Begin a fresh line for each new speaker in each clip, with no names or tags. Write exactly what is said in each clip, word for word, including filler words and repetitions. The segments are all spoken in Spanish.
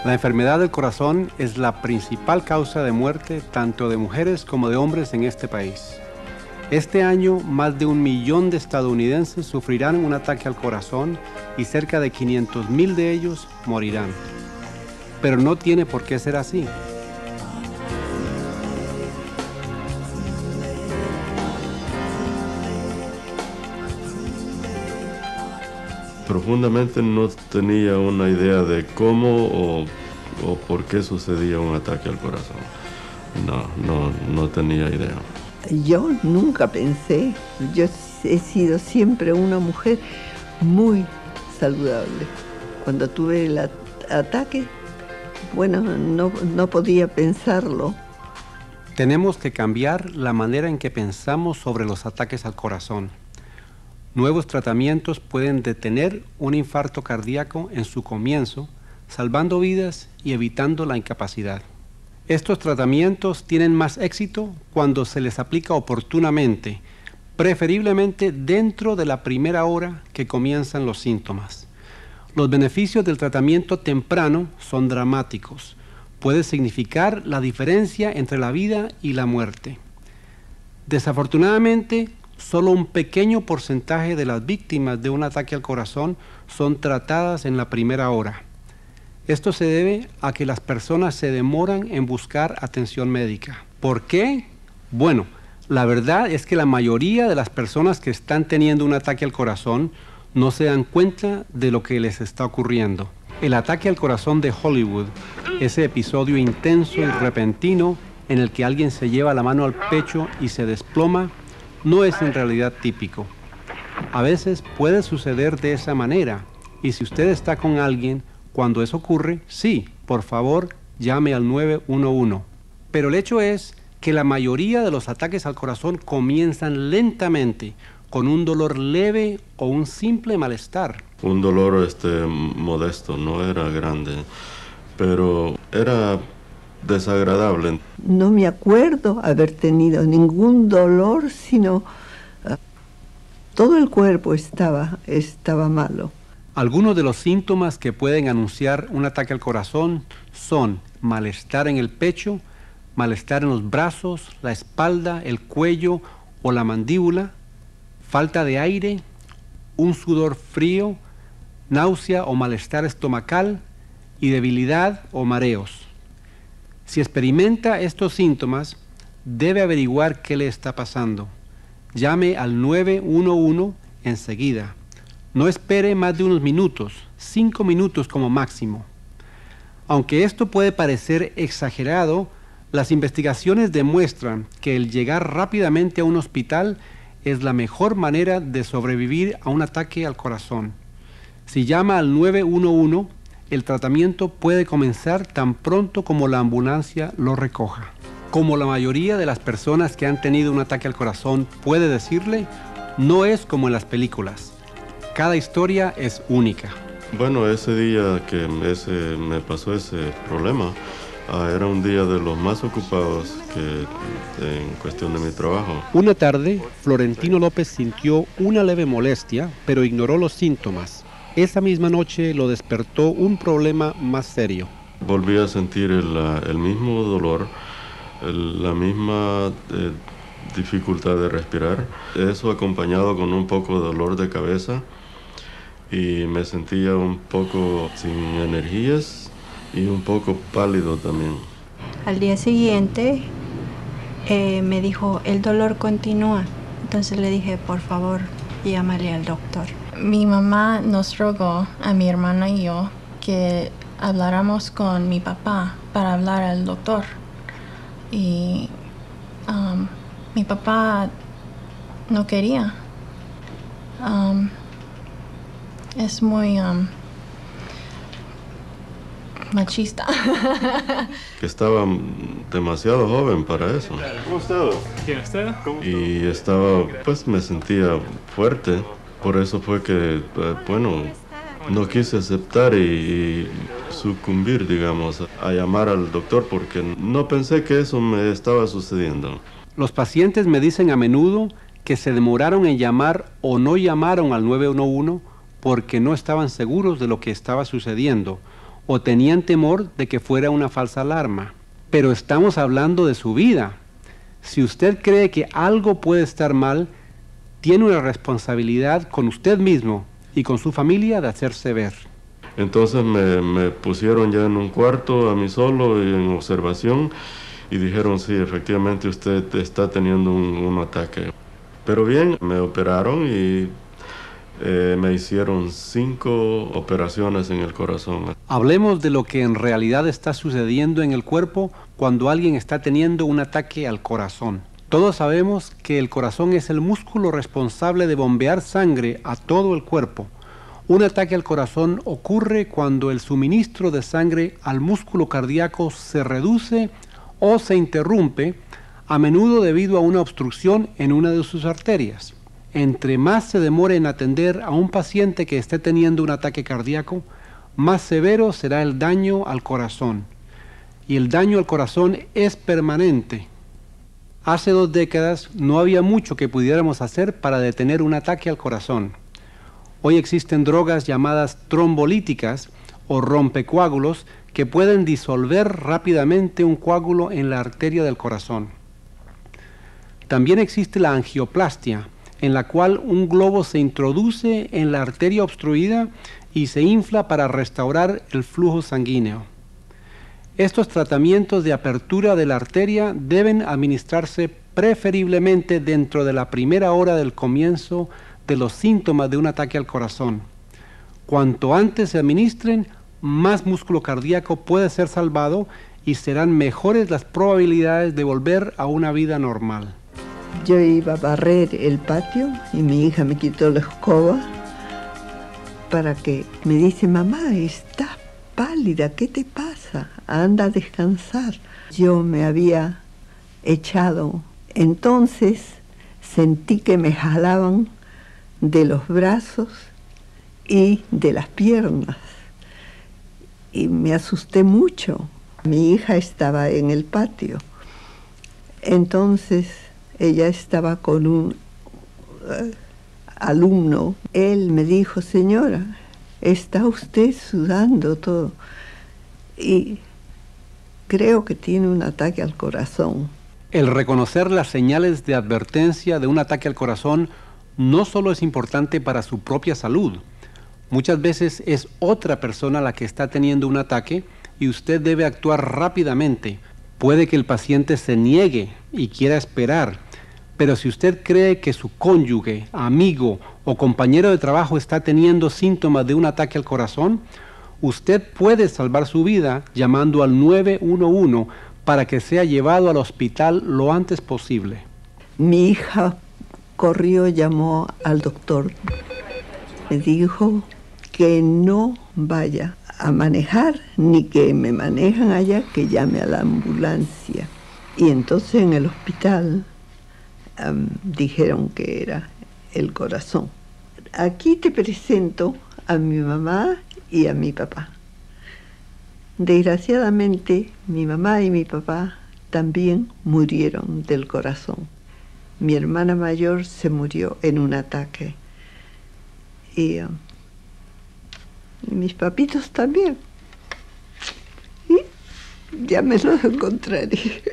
La enfermedad del corazón es la principal causa de muerte tanto de mujeres como de hombres en este país. Este año, más de un millón de estadounidenses sufrirán un ataque al corazón y cerca de quinientos mil de ellos morirán. Pero no tiene por qué ser así.
Profundamente no tenía una idea de cómo o, o por qué sucedía un ataque al corazón. No, no, no tenía idea.
Yo nunca pensé, yo he sido siempre una mujer muy saludable. Cuando tuve el at- ataque, bueno, no, no podía pensarlo.
Tenemos que cambiar la manera en que pensamos sobre los ataques al corazón. Nuevos tratamientos pueden detener un infarto cardíaco en su comienzo, salvando vidas y evitando la incapacidad. Estos tratamientos tienen más éxito cuando se les aplica oportunamente, preferiblemente dentro de la primera hora que comienzan los síntomas. Los beneficios del tratamiento temprano son dramáticos. Puede significar la diferencia entre la vida y la muerte. Desafortunadamente, solo un pequeño porcentaje de las víctimas de un ataque al corazón son tratadas en la primera hora. Esto se debe a que las personas se demoran en buscar atención médica. ¿Por qué? Bueno, la verdad es que la mayoría de las personas que están teniendo un ataque al corazón no se dan cuenta de lo que les está ocurriendo. El ataque al corazón de Hollywood, ese episodio intenso y repentino en el que alguien se lleva la mano al pecho y se desploma, no es en realidad típico. A veces puede suceder de esa manera, y si usted está con alguien cuando eso ocurre, sí, por favor, llame al nueve uno uno. Pero el hecho es que la mayoría de los ataques al corazón comienzan lentamente, con un dolor leve o un simple malestar.
Un dolor este, modesto, no era grande, pero era desagradable.
No me acuerdo haber tenido ningún dolor, sino uh, todo el cuerpo estaba, estaba malo.
Algunos de los síntomas que pueden anunciar un ataque al corazón son malestar en el pecho, malestar en los brazos, la espalda, el cuello o la mandíbula, falta de aire, un sudor frío, náusea o malestar estomacal y debilidad o mareos. Si experimenta estos síntomas, debe averiguar qué le está pasando. Llame al nueve uno uno enseguida. No espere más de unos minutos, cinco minutos como máximo. Aunque esto puede parecer exagerado, las investigaciones demuestran que el llegar rápidamente a un hospital es la mejor manera de sobrevivir a un ataque al corazón. Si llama al nueve uno uno, el tratamiento puede comenzar tan pronto como la ambulancia lo recoja. Como la mayoría de las personas que han tenido un ataque al corazón puede decirle, no es como en las películas. Cada historia es única.
Bueno, ese día que ese, me pasó ese problema, uh, era un día de los más ocupados que, en cuestión de mi trabajo.
Una tarde, Florentino López sintió una leve molestia, pero ignoró los síntomas. Esa misma noche lo despertó un problema más serio.
Volví a sentir el, el mismo dolor, el, la misma eh, dificultad de respirar. Eso acompañado con un poco de dolor de cabeza y me sentía un poco sin energías y un poco pálido también.
Al día siguiente eh, me dijo, el dolor continúa. Entonces le dije, por favor, llámale al doctor. Mi mamá nos rogó a mi hermana y yo que habláramos con mi papá para hablar al doctor. Y um, mi papá no quería. Um, es muy um, machista.
Que estaba demasiado joven para eso.
¿Cómo está? ¿Quién está?
Y estaba, pues me sentía fuerte. Por eso fue que, bueno, no quise aceptar y, y sucumbir, digamos, a llamar al doctor porque no pensé que eso me estaba sucediendo.
Los pacientes me dicen a menudo que se demoraron en llamar o no llamaron al nueve uno uno porque no estaban seguros de lo que estaba sucediendo o tenían temor de que fuera una falsa alarma. Pero estamos hablando de su vida. Si usted cree que algo puede estar mal, tiene una responsabilidad con usted mismo y con su familia de hacerse ver.
Entonces me, me pusieron ya en un cuarto a mí solo y en observación y dijeron, sí, efectivamente usted está teniendo un, un ataque. Pero bien, me operaron y eh, me hicieron cinco operaciones en el corazón.
Hablemos de lo que en realidad está sucediendo en el cuerpo cuando alguien está teniendo un ataque al corazón. Todos sabemos que el corazón es el músculo responsable de bombear sangre a todo el cuerpo. Un ataque al corazón ocurre cuando el suministro de sangre al músculo cardíaco se reduce o se interrumpe, a menudo debido a una obstrucción en una de sus arterias. Entre más se demore en atender a un paciente que esté teniendo un ataque cardíaco, más severo será el daño al corazón. Y el daño al corazón es permanente. Hace dos décadas no había mucho que pudiéramos hacer para detener un ataque al corazón. Hoy existen drogas llamadas trombolíticas o rompecoágulos que pueden disolver rápidamente un coágulo en la arteria del corazón. También existe la angioplastia, en la cual un globo se introduce en la arteria obstruida y se infla para restaurar el flujo sanguíneo. Estos tratamientos de apertura de la arteria deben administrarse preferiblemente dentro de la primera hora del comienzo de los síntomas de un ataque al corazón. Cuanto antes se administren, más músculo cardíaco puede ser salvado y serán mejores las probabilidades de volver a una vida normal.
Yo iba a barrer el patio y mi hija me quitó la escoba para que me dice, mamá, estás pálida, ¿qué te pasa? Anda a descansar. Yo me había echado, entonces sentí que me jalaban de los brazos y de las piernas y me asusté mucho. Mi hija estaba en el patio, entonces ella estaba con un uh, alumno. Él me dijo, señora, está usted sudando todo y creo que tiene un ataque al corazón.
El reconocer las señales de advertencia de un ataque al corazón no solo es importante para su propia salud, muchas veces es otra persona la que está teniendo un ataque y usted debe actuar rápidamente. Puede que el paciente se niegue y quiera esperar, pero si usted cree que su cónyuge, amigo o compañero de trabajo está teniendo síntomas de un ataque al corazón, usted puede salvar su vida llamando al nueve uno uno para que sea llevado al hospital lo antes posible.
Mi hija corrió, llamó al doctor, me dijo que no vaya a manejar ni que me manejan allá, que llame a la ambulancia. Y entonces en el hospital um, dijeron que era el corazón. Aquí te presento a mi mamá y a mi papá. Desgraciadamente mi mamá y mi papá también murieron del corazón. Mi hermana mayor se murió en un ataque y uh, mis papitos también. Y ya me los encontraré.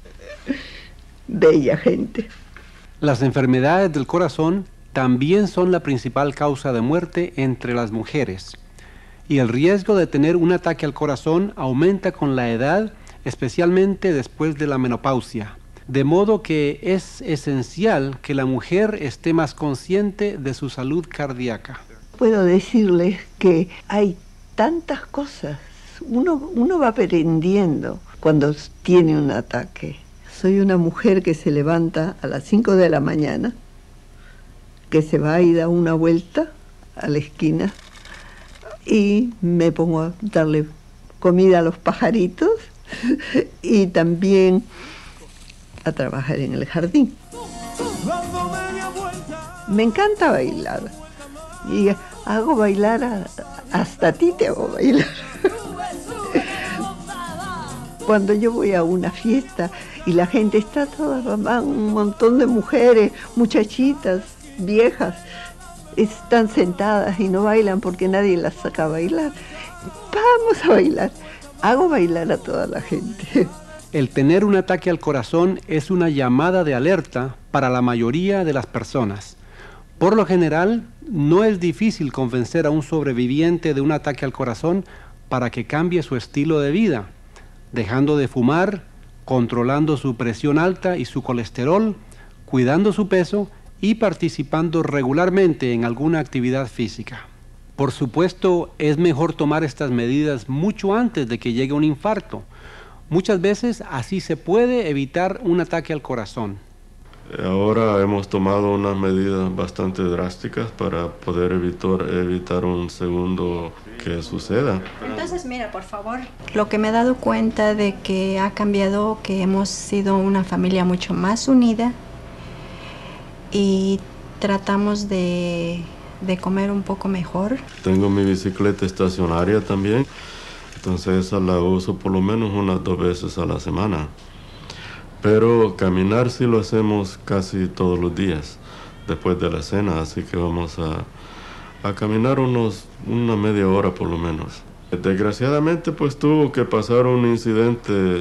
Bella gente.
Las enfermedades del corazón también son la principal causa de muerte entre las mujeres. Y el riesgo de tener un ataque al corazón aumenta con la edad, especialmente después de la menopausia. De modo que es esencial que la mujer esté más consciente de su salud cardíaca.
Puedo decirles que hay tantas cosas. Uno, uno va aprendiendo cuando tiene un ataque. Soy una mujer que se levanta a las cinco de la mañana, que se va y da una vuelta a la esquina y me pongo a darle comida a los pajaritos y también a trabajar en el jardín. Me encanta bailar y hago bailar, a, hasta a ti te hago bailar. Cuando yo voy a una fiesta y la gente está toda, van un montón de mujeres, muchachitas, viejas, están sentadas y no bailan porque nadie las saca a bailar. Vamos a bailar. Hago bailar a toda la gente.
El tener un ataque al corazón es una llamada de alerta para la mayoría de las personas. Por lo general, no es difícil convencer a un sobreviviente de un ataque al corazón para que cambie su estilo de vida, dejando de fumar, controlando su presión alta y su colesterol, cuidando su peso y participando regularmente en alguna actividad física. Por supuesto, es mejor tomar estas medidas mucho antes de que llegue un infarto. Muchas veces así se puede evitar un ataque al corazón.
Ahora hemos tomado unas medidas bastante drásticas para poder evitar, evitar un segundo que suceda.
Entonces, mira, por favor. Lo que me he dado cuenta de que ha cambiado, que hemos sido una familia mucho más unida y tratamos de, de comer un poco mejor.
Tengo mi bicicleta estacionaria también, entonces esa la uso por lo menos unas dos veces a la semana. Pero caminar sí lo hacemos casi todos los días después de la cena, así que vamos a, a caminar unos, una media hora por lo menos. Desgraciadamente pues tuvo que pasar un incidente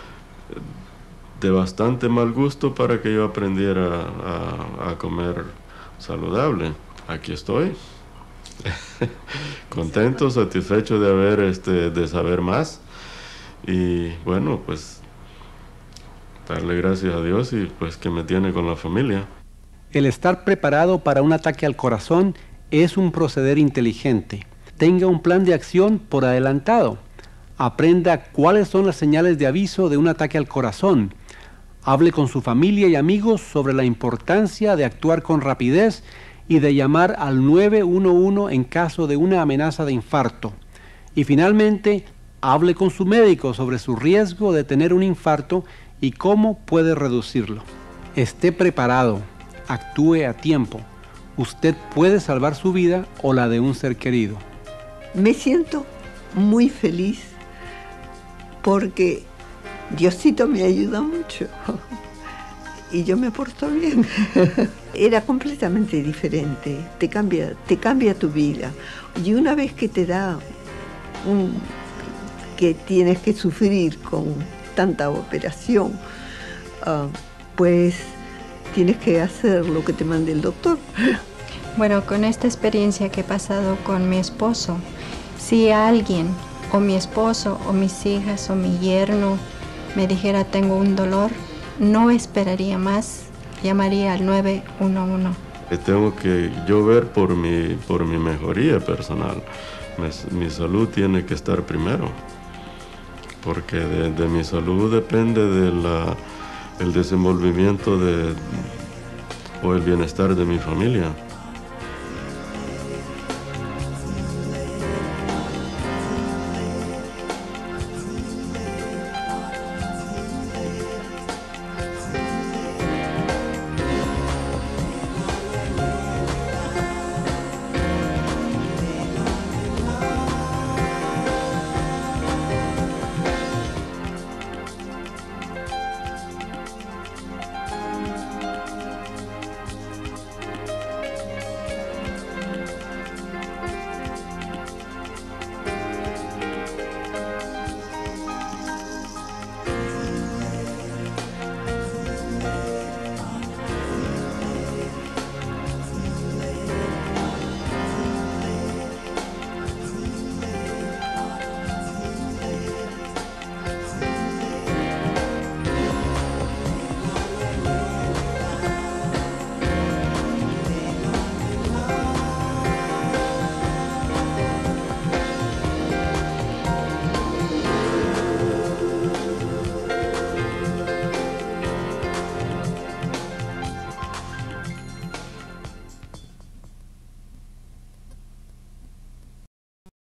de bastante mal gusto para que yo aprendiera a, a comer saludable. Aquí estoy, contento, satisfecho de haber, este, de saber más y bueno, pues darle gracias a Dios y pues que me tiene con la familia.
El estar preparado para un ataque al corazón es un proceder inteligente. Tenga un plan de acción por adelantado. Aprenda cuáles son las señales de aviso de un ataque al corazón. Hable con su familia y amigos sobre la importancia de actuar con rapidez y de llamar al nueve uno uno en caso de una amenaza de infarto. Y finalmente, hable con su médico sobre su riesgo de tener un infarto y cómo puede reducirlo. Esté preparado, actúe a tiempo. Usted puede salvar su vida o la de un ser querido.
Me siento muy feliz porque Diosito me ayuda mucho y yo me porto bien. Era completamente diferente, te cambia, te cambia tu vida. Y una vez que te da un, que tienes que sufrir con tanta operación, uh, pues tienes que hacer lo que te mande el doctor.
Bueno, con esta experiencia que he pasado con mi esposo, si alguien, o mi esposo, o mis hijas, o mi yerno, me dijera tengo un dolor, no esperaría más, llamaría al nueve uno uno.
Tengo que yo ver por mi, por mi mejoría personal. Mi, mi salud tiene que estar primero, porque de, de mi salud depende de la, el desenvolvimiento de, o el bienestar de mi familia.